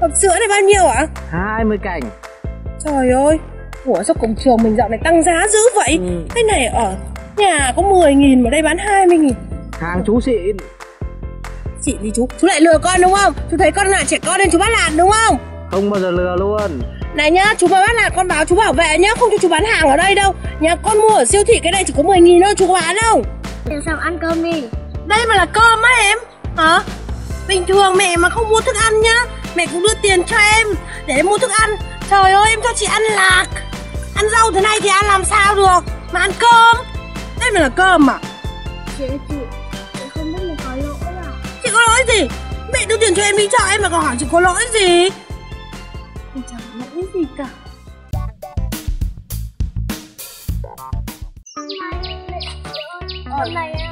Hộp sữa này bao nhiêu ạ? 20 cành. Trời ơi, ủa sao cổng trường mình dạo này tăng giá dữ vậy? Cái này ở nhà có 10.000 mà đây bán 20.000. Hàng chú xịn. Xịn gì chú? Chú lại lừa con đúng không? Chú thấy con là trẻ con nên chú bắt nạt đúng không? Không bao giờ lừa luôn. Này nhá, chú mà bắt nạt con báo chú bảo vệ nhá, không cho chú bán hàng ở đây đâu. Nhà con mua ở siêu thị cái này chỉ có 10.000 thôi, chú có bán không? Em sang ăn cơm đi. Đây mà là cơm á em. Hả? Bình thường mẹ mà không mua thức ăn nhá, mẹ cũng đưa tiền cho em để em mua thức ăn. Trời ơi, em cho chị ăn lạc, ăn rau thế này thì ăn làm sao được mà ăn cơm. Đây mà là cơm à? Chị không biết là có lỗi à? Chị có lỗi gì? Mẹ đưa tiền cho em đi chợ em mà còn hỏi chị có lỗi gì? Chị chẳng lỗi gì cả. Hôm nay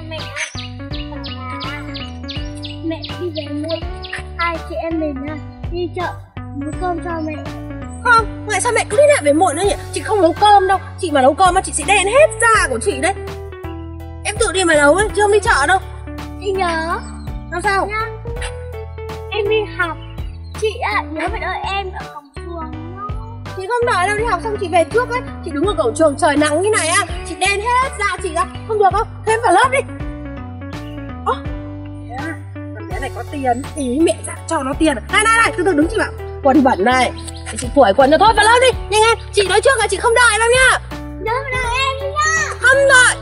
mẹ đi về muộn, hai chị em mình đi chợ mua cơm cho mẹ. Không, tại sao mẹ cứ đi lại về muộn nữa nhỉ? Chị không nấu cơm đâu, chị mà nấu cơm mà chị sẽ đen hết da của chị đấy. Em tự đi mà nấu ấy, chứ không đi chợ đâu. Chị nhớ. Làm sao? Nha. Em đi học, chị nhớ phải đợi em ở cổng trường nhá. Chị không đợi đâu, đi học xong chị về trước ấy. Chị đứng ở cổng trường trời nắng như này á, chị đen hết da chị ra, không được đâu, thêm vào lớp đi. Ơ, thằng bé này có tiền, ý mẹ dặn cho nó tiền. Này, từ từ đứng chị bảo, quần bẩn này, chị phủi quần cho thôi, vào lớp đi, nhanh em. Chị nói trước là chị không đợi đâu nhá. Đợi em nhá. Không đợi.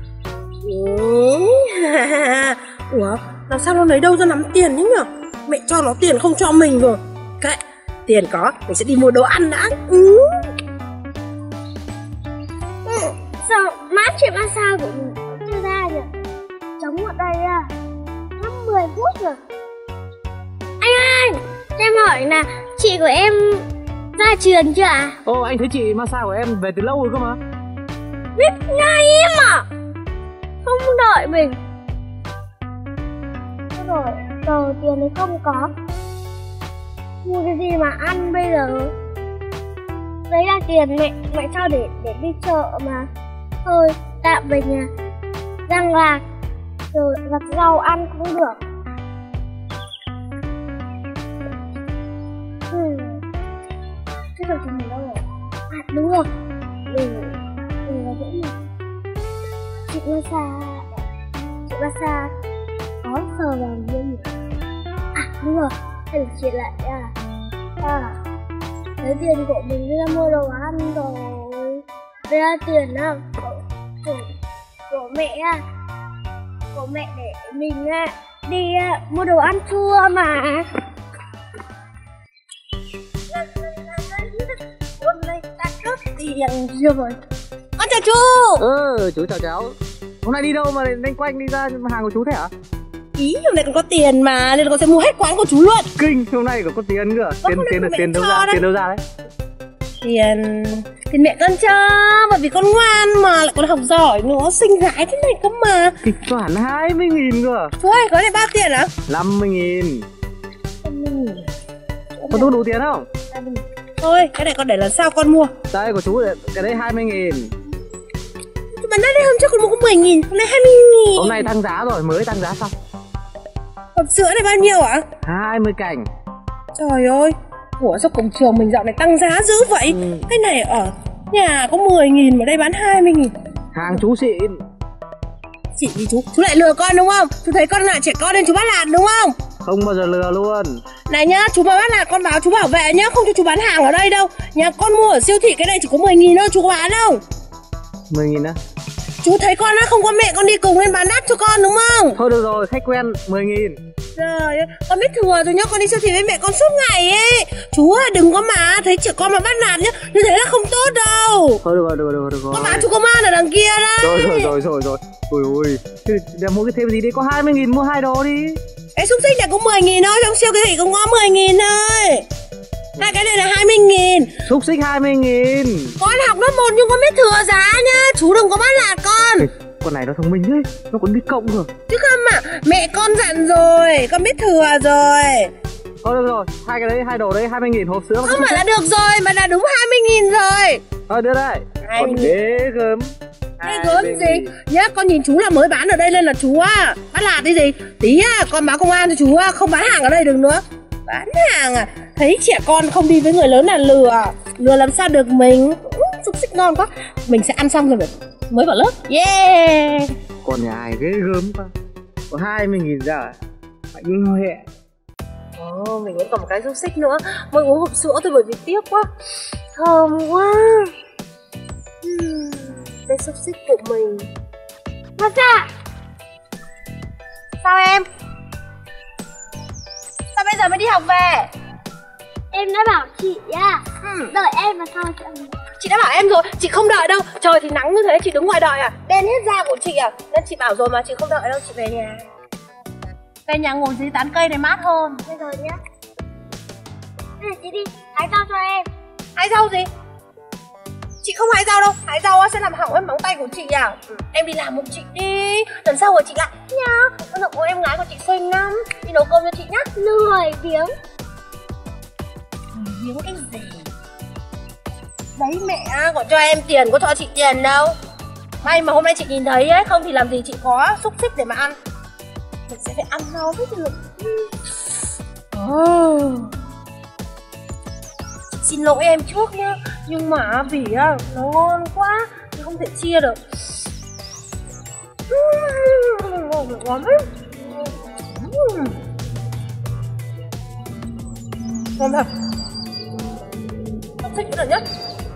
Ủa, làm sao nó lấy đâu ra nắm tiền nhỉ? Mẹ cho nó tiền không cho mình rồi. Kệ, tiền có, mình sẽ đi mua đồ ăn đã. Sao mát chuyện massage của mình chưa ra nhỉ? Trống ở đây 10 phút rồi. Anh, cho em hỏi là chị của em ra trường chưa ạ? Ồ, anh thấy chị massage của em về từ lâu rồi cơ mà. Biết ngay em à? Không đợi mình. Rồi, tờ tiền thì không có. Mua cái gì mà ăn bây giờ? Đấy là tiền mẹ cho để đi chợ mà. Thôi, tạm về nhà rang lạc rồi vặt rau ăn cũng được. Thế rồi mình đâu rồi? À đúng rồi, mình là dễ mình. Chị massage có sờ vào như nhỉ? À đúng rồi, hay là chị lại lấy tiền của mình đi ra mua đồ ăn rồi. Đây là tiền của mẹ để mình đi mua đồ ăn chua mà. Hôm nay ta cướp tiền rồi. Con chào chú. Chú chào cháu. Hôm nay đi đâu mà lên quanh đi ra hàng của chú thế hả? Ý hôm nay còn có tiền mà nên con sẽ mua hết quán của chú luôn. Kinh, hôm nay còn có tiền cơ. Tiền đâu ra? Tiền đâu ra đấy? Tiền mẹ con cho, bởi vì con ngoan mà lại còn học giỏi nữa, xinh gái thế này cơ mà. Kịch bản 20.000 cơ. Chú ơi, có này bao tiền hả? 50.000. Con đủ tiền không? Thôi, cái này con để lần sau con mua. Đây của chú, cái đấy 20.000. Mà đây hôm trước con mua có 10.000, hôm nay 20.000. Hôm nay tăng giá rồi, mới tăng giá xong. Hộp sữa này bao nhiêu ạ? 20 cành. Trời ơi, ủa sao cổng trường mình dạo này tăng giá dữ vậy? Cái này ở nhà có 10.000 mà đây bán 20.000. Hàng chú xịn. Xịn gì chú? Chú lại lừa con đúng không? Chú thấy con là trẻ con nên chú bắt nạt đúng không? Không bao giờ lừa luôn. Này nhá, chú mà bắt nạt con báo chú bảo vệ nhá, không cho chú bán hàng ở đây đâu. Nhà con mua ở siêu thị cái này chỉ có 10.000 thôi, chú có bán không? 10.000 á? Chú thấy con á, không có mẹ con đi cùng nên bán đắt cho con đúng không? Thôi được rồi, khách quen 10.000. Trời ơi, con biết thừa rồi nhá, con đi siêu thị với mẹ con suốt ngày ấy. Chú à, đừng có mà thấy trẻ con mà bắt nạt nhá, như thế là không tốt đâu. Thôi được rồi. Con báo chú công an ở đằng kia đấy. Rồi. Ôi, để mua cái thêm gì đi, có 20.000 mua 2 đồ đi. Cái xúc xích này cũng 10.000 thôi, trong siêu thị cũng có 10.000 thôi. Hai cái này là 20.000. Xúc xích 20.000. Con học lớp 1 nhưng con biết thừa giá nhá, chú đừng có bắt nạt con. Con này nó thông minh đấy, nó còn biết cộng rồi. Chứ không mà, mẹ con dặn rồi, con biết thừa rồi. Thôi được rồi, hai cái đấy, 2 đồ đấy 20.000 hộp sữa. Không phải là được rồi, mà là đúng 20.000 rồi. Thôi đưa đây. Còn ghê gớm. Ghê gớm gì? Nhá, con nhìn chú là mới bán ở đây nên là chú bắt nạt cái gì? Tí con báo công an cho chú không bán hàng ở đây được nữa. Bán hàng à? Thấy trẻ con không đi với người lớn là lừa. Lừa làm sao được mình. Xúc xích ngon quá. Mình sẽ ăn xong rồi mới vào lớp. Yeah. Con nhà ai ghê gớm quá. Có 20.000 ra à? Phải yêu hệ. Mình vẫn còn một cái xúc xích nữa. Mới uống hộp sữa thôi bởi vì tiếc quá. Thơm quá. Cái xúc xích của mình. Mà dạ. Sao em? Sao bây giờ mới đi học về? Em đã bảo chị á, đợi em và sau chị ăn. Chị đã bảo em rồi, chị không đợi đâu. Trời thì nắng như thế, chị đứng ngoài đợi à? Đen hết da của chị à? Nên chị bảo rồi mà, chị không đợi đâu, chị về nhà. Về nhà ngồi dưới tán cây này mát hơn. Bây giờ nhá. Đây chị đi, hái rau cho em. Hái rau gì? Chị không hái rau đâu, hái rau sẽ làm hỏng hết móng tay của chị à? Em đi làm một chị đi, lần sau rồi chị lại nhá. Con của em gái của chị xinh lắm, đi nấu cơm cho chị nhá. Lười biếng. Biếng cái gì? Đấy mẹ còn cho em tiền, có cho chị tiền đâu. May mà hôm nay chị nhìn thấy ấy, không thì làm gì chị có xúc xích để mà ăn. Mình sẽ phải ăn nó với được. Chị xin lỗi em trước nhá. Nhưng mà vì nó ngon quá thì không thể chia được. Ngon lắm ấy. Ngon thật. Thích cái nhất.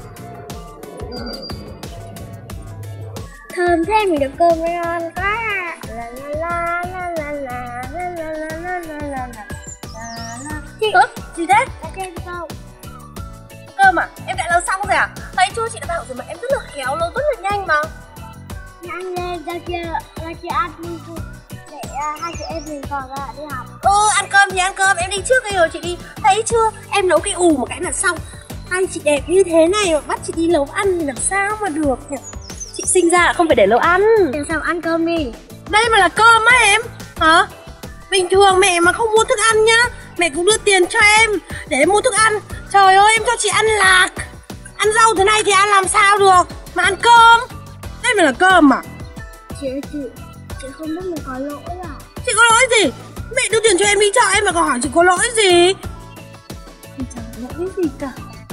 Thơm thế mình được cơm với ngon quá. La la la la la la la la la la la la. Chị Gì thế? đã xem không? Cơm à? Em đã nấu xong rồi à? Thấy chưa, chị đã bảo rồi mà, em rất là khéo, nấu rất là nhanh mà. Nhanh lên ra kia ăn đi để hai chị em mình còn đi học. Ăn cơm thì ăn cơm, em đi trước đây rồi chị đi. Thấy chưa, em nấu cái một cái là xong. Hai chị đẹp như thế này mà bắt chị đi nấu ăn thì làm sao mà được nhỉ? Chị sinh ra là không phải để nấu ăn. Làm sao ăn cơm đi. Đây mà là cơm á em. Hả? Bình thường mẹ mà không mua thức ăn nhá, mẹ cũng đưa tiền cho em để em mua thức ăn. Trời ơi, em cho chị ăn lạc. Ăn rau thế này thì ăn làm sao được mà ăn cơm. Đây mà là cơm à? Chị không biết mình có lỗi à? Chị có lỗi gì? Mẹ đưa tiền cho em đi chợ em mà còn hỏi chị có lỗi gì? Chị chẳng lỗi gì cả.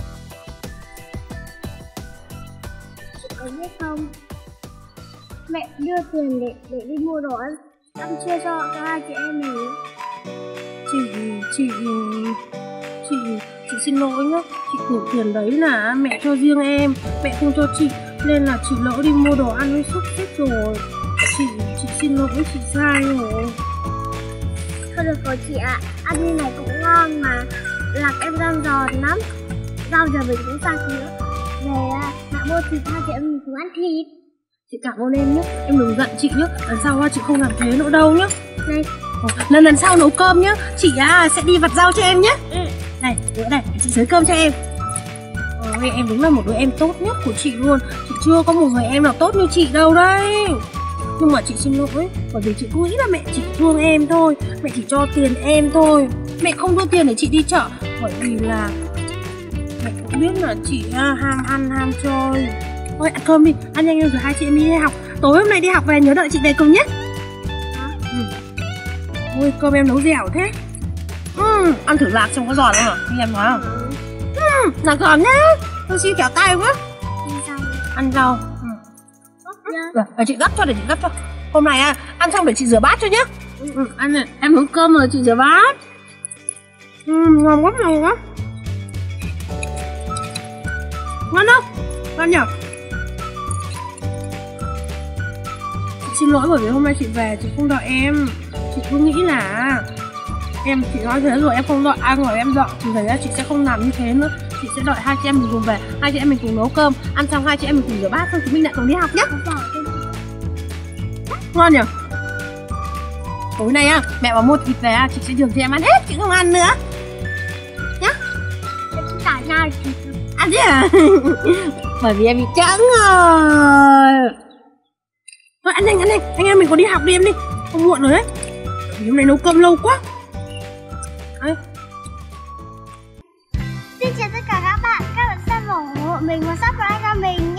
Chị có biết không? Mẹ đưa tiền để đi mua đồ ăn chia cho hai chị em mình. Chị xin lỗi nhá. Chị tưởng tiền đấy là mẹ cho riêng em, mẹ không cho chị, nên là chị lỡ đi mua đồ ăn với xúc xích rồi. Chị xin lỗi, chị sai rồi. Thôi được rồi chị ạ, ăn như này cũng ngon mà. Lạc em đang giòn lắm. Rau giờ mình cũng sạch nữa. Về mẹ mua thịt hai chị em mình cùng ăn thịt. Chị cảm ơn em nhé, em đừng giận chị nhé. Lần sau chị không làm thế nữa đâu nhé. Này, lần sau nấu cơm nhé, chị sẽ đi vặt rau cho em nhé. Này, bữa này, chị xới cơm cho em. Ôi, em đúng là một đứa em tốt nhất của chị luôn. Chị chưa có một người em nào tốt như chị đâu đấy. Nhưng mà chị xin lỗi, bởi vì chị cứ nghĩ là mẹ chỉ thương em thôi, mẹ chỉ cho tiền em thôi. Mẹ không đưa tiền để chị đi chợ, bởi vì là mẹ cũng biết là chị ham ăn ham chơi. Thôi ăn cơm đi, ăn nhanh lên rồi hai chị em đi học. Tối hôm nay đi học về nhớ đợi chị về cùng nhé. Ôi cơm em nấu dẻo thế. Ăn thử lạc xong có giòn không hả? Như em nói không? Lạc giòn nhá. Tôi xin khéo tay quá. Ăn rau. Chị gấp cho, để chị gấp cho. Hôm nay ăn xong để chị rửa bát cho nhé. Ăn này, em nấu cơm rồi chị rửa bát. Ngon quá, ngon quá. Ngon không? Ngon nhỉ? Chị xin lỗi bởi vì hôm nay chị về chị không đợi em. Chị cứ nghĩ là chị nói thế rồi em không đợi ai ngồi em đợi. Thì thấy chị sẽ không làm như thế nữa. Chị sẽ đợi hai chị em mình cùng về, hai chị em mình cùng nấu cơm, ăn xong hai chị em mình cùng rửa bát, xong chúng mình lại cùng đi học nhé. Ngon nhỉ? Tối nay mẹ bảo mua thịt về chị sẽ nhường cho em ăn hết, chị không ăn nữa nhá. Em cả nhà chị ăn chứ à? Bởi vì em bị trắng rồi. Thôi ăn nhanh, anh em mình còn đi học đi em đi, không muộn rồi đấy. Hôm nay nấu cơm lâu quá. Xin chào tất cả các bạn xem ủng hộ mình và subscribe cho mình.